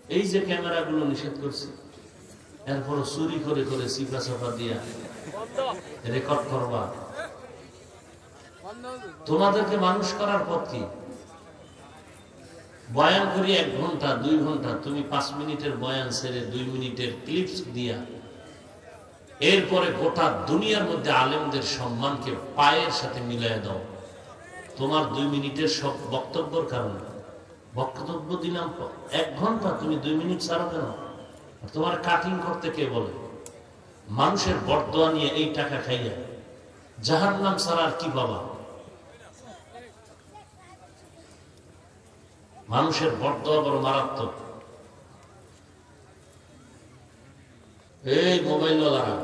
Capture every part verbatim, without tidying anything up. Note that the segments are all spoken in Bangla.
এই যে ক্যামেরাগুলো নিষেধ করছে, এরপর চুরি করে করে চিপা চাপা দিয়া রেকর্ড করবা। তোমাদেরকে মানুষ করার পথ কি? বয়ান করি এক ঘন্টা দুই ঘন্টা, তুমি পাঁচ মিনিটের বয়ান ছেড়ে দুই মিনিটের ক্লিপস দিয়া এরপরে গোটা দুনিয়ার মধ্যে আলেমদের সম্মানকে পায়ের সাথে মিলাই দাও। তোমার দুই মিনিটের সব বক্তব্যের কারণে বক্তব্য দিলাম এক ঘন্টা, তুমি দুই মিনিট ছাড়া কেন? তোমার কাটিং করতে কে বলে? মানুষের বরদোয়া নিয়ে এই টাকা খাইয়া জাহান্নাম ছাড়া আর কি পাবা? মানুষের বরদোয়া বড় মারাত্মক। এই মোবাইলওয়ালারা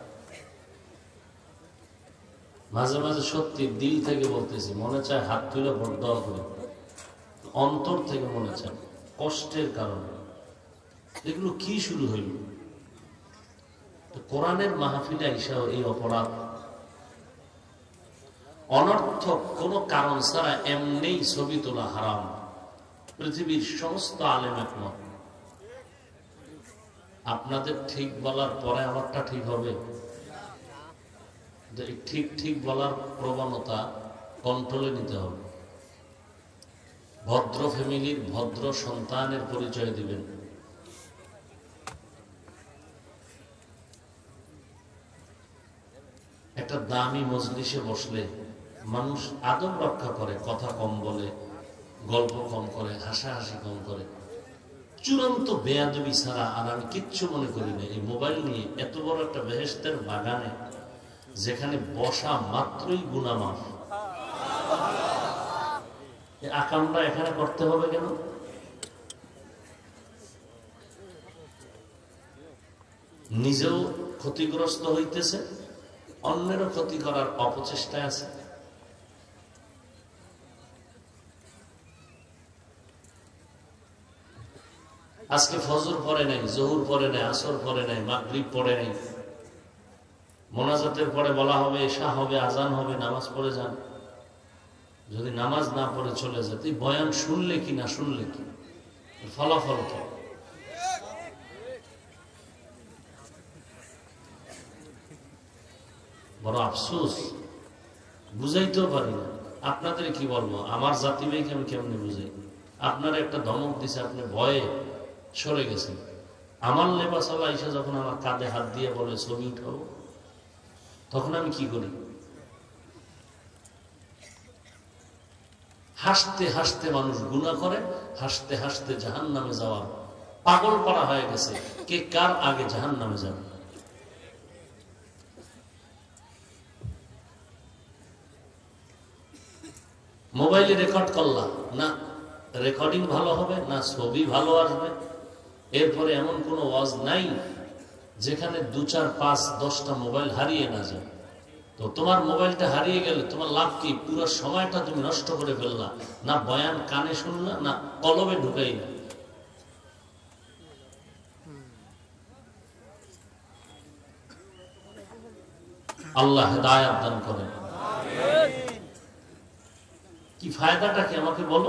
মাঝে মাঝে সত্যি দিল থেকে বলতেছি, মনে চায় হাত তুলে বরদোয়া করে, অন্তর থেকে মনে চায়, কষ্টের কারণে। এগুলো কি শুরু হইল? কোরআনের মাহফিলে আইসা এই অপরাধ অনর্থক কোন কারণ ছাড়া এমনি ছবি তোলা হারাম। পৃথিবীর সমস্ত আলেম একমত। আপনাদের ঠিক বলার পরে আমারটা ঠিক হবে? ঠিক ঠিক বলার প্রবণতা কন্ট্রোলে নিতে হবে। ভদ্র ফ্যামিলির ভদ্র সন্তানের পরিচয় দিবেন। একটা দামি মজলিসে বসলে মানুষ আদব রক্ষা করে, কথা কম বলে, গল্প কম করে, হাসাহাসি কম করে। চূড়ান্ত বেয়াদবি ছাড়া আর আমি কিচ্ছু মনে করি না। এই মোবাইল নিয়ে এত বড় একটা বেহেশতের বাগানে যেখানে বসা মাত্রই গুনাহ মাফ, আকামটা এখানে করতে হবে কেন? নিজেও ক্ষতিগ্রস্ত হইতেছে, অন্যেরও ক্ষতি করার অপচেষ্টায় আছে। আজকে ফজর পড়ে নাই, জোহর পড়ে নাই, আসর পড়ে নাই, মাগরিব পড়ে নাই। মোনাজাতের পরে বলা হবে এশা হবে, আজান হবে, নামাজ পড়ে যান। যদি নামাজ না পড়ে চলে যায়, তুই বয়ান শুনলে কি না শুনলে কি, ফলাফল কি? বড় আফসোস, বুঝাইতেও পারি না। আপনাদের কি বলবো, আমার জাতি ভাইকে আমি কেমনে বুঝাই? আপনার একটা ধমক দিছে, আপনি ভয়ে সরে গেছেন। আমার লেবাস আল্লাহ এসে যখন আমার কাঁধে হাত দিয়ে বলে ছবি উঠাবো, তখন আমি কি করি? হাসতে হাসতে মানুষ গুনাহ করে, হাসতে হাসতে জাহান্নামে যাওয়া পাগল করা হয়ে গেছে। কে কার আগে জাহান্নামে যাবে? মোবাইলে রেকর্ড করলাম না, রেকর্ডিং ভালো হবে না, ছবি ভালো আসবে। এরপরে এমন কোন ওয়াজ নাই যেখানে দু চার পাঁচ দশটা মোবাইল হারিয়ে না যায়। তো তোমার মোবাইলটা হারিয়ে গেলে তোমার লাভ কি? পুরো সময়টা তুমি নষ্ট করে ফেললা, না বয়ান কানে শুনলা, না কলবে ঢুকাইলা। আল্লাহ হেদায়েত দান করেন। কি ফায়দাটা কি আমাকে বলো?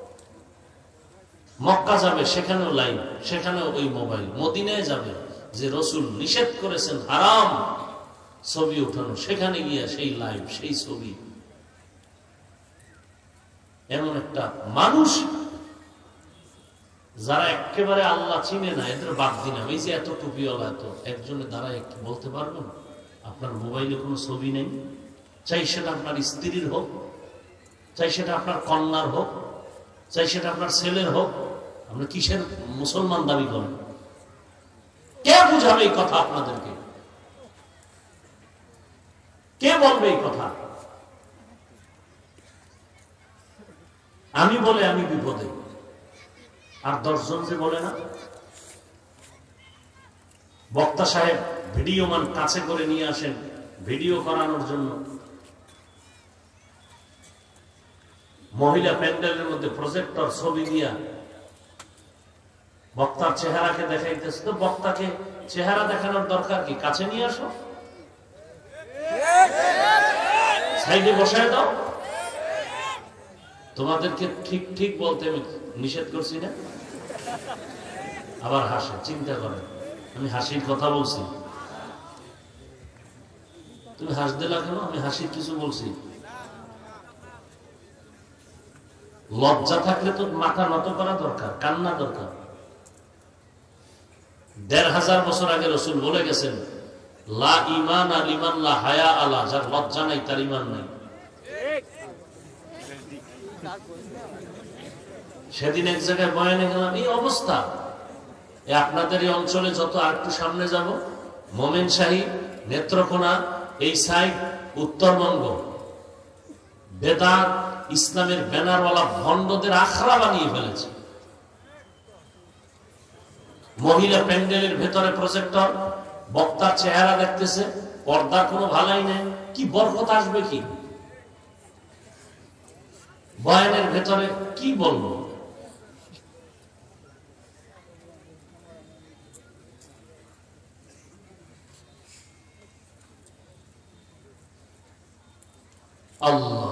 মক্কা যাবে, সেখানেও লাইভ, সেখানেও ওই মোবাইল। মদিনায় যাবে, যে রসুল নিষেধ করেছেন হারাম ছবি উঠানো, সেখানে গিয়া সেই লাইভ, সেই ছবি। এমন একটা মানুষ যারা একেবারে আল্লাহ চিনে না, এদের বাদ দিনা। ওই যে এত টুপিওয়ালা, এত একজনের দ্বারা একটু বলতে পারবেন আপনার মোবাইলে কোনো ছবি নেই? চাই সেটা আপনার স্ত্রীর হোক, চাই সেটা আপনার কন্যার হোক, চাই সেটা আপনার ছেলের হোক। আপনি কিসের মুসলমান দাবি করেন? কে বুঝাবে এই কথা আপনাদেরকে? কে বলবে এই কথা? আমি বলে আমি বিপদে, আর দশজন যে বলে না। বক্তা সাহেব ভিডিও মান কাছে করে নিয়ে আসেন ভিডিও করানোর জন্য। মহিলা প্যান্ডেলের মধ্যে প্রজেক্টর ছবি দিয়া বক্তার চেহারাকে দেখাইতেছে। তো বক্তাকে চেহারা দেখানোর দরকার কি? কাছে নিয়ে আসো, সাইডে বসায় দাও। তোমাদেরকে ঠিক ঠিক বলতে আমি নিষেধ করছি না? আবার হাসে। চিন্তা করেন, আমি হাসির কথা বলছি, তুমি হাসতে লাগলো, আমি হাসির কিছু বলছি? লজ্জা থাকলে তো মাথা নত করা দরকার, কান্না দরকার। দেড় হাজার বছর আগে রসুল বলে গেছেন, লা ইমান লিমান লা হায়া আলা, যার লজ্জা নাই তার ইমান নাই। সেদিন এক জায়গায় বয়ানে গেলাম, এই অবস্থা। আপনাদের এই অঞ্চলে যত আর একটু সামনে যাব, মোমেনশাহী, নেত্রকোনা, এই সাইড উত্তরবঙ্গ, বেদাত ইসলামের ব্যানারওয়ালা ভণ্ডদের আখড়া বানিয়ে ফেলেছে। মহিলা প্যান্ডেলের ভেতরে প্রজেক্টর, বক্তার চেহারা দেখতেছে, পর্দার কোনো ভালাই নেই, কি বরকত আসবে কি বয়ানের ভেতরে, কি বলবো? আল্লাহ